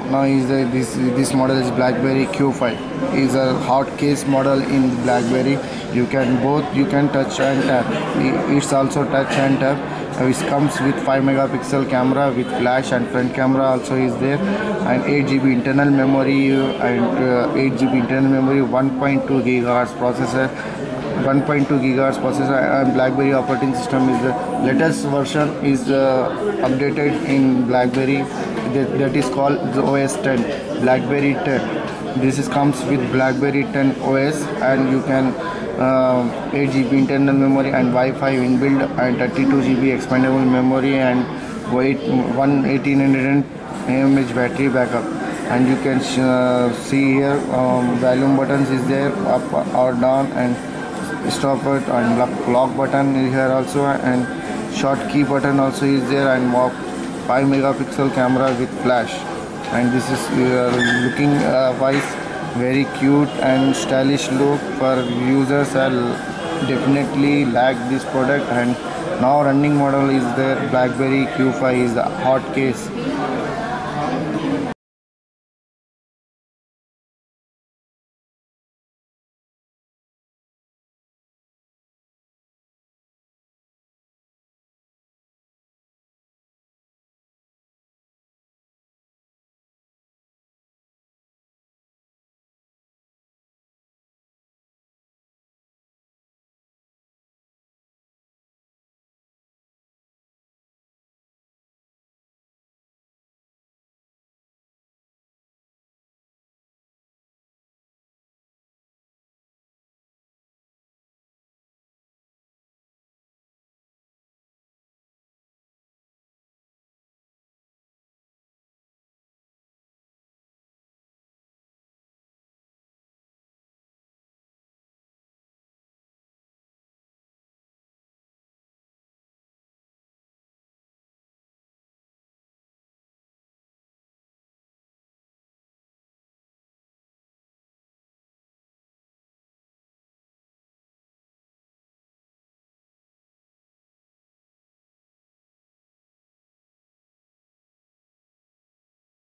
Now is this model is BlackBerry Q5. Is a hot case model in BlackBerry. You can touch and tap. It's also touch and tap. It comes with 5 megapixel camera with flash, and front camera also is there, and 8 GB internal memory, 1.2 gigahertz processor. 1.2 gigahertz processor, and BlackBerry operating system is the latest version is updated in BlackBerry, that is called the OS 10, BlackBerry 10. This is comes with BlackBerry 10 OS, and you can 8 GB internal memory and Wi-Fi inbuilt, and 32 GB expandable memory, and 1800 mAh battery backup. And you can see here volume buttons is there, up or down, and stop it, and lock button is here also, and short key button also is there, and 5 megapixel camera with flash. And this is looking wise very cute and stylish look for users. I'll definitely like this product. And now running model is there, BlackBerry Q5 is the hot case.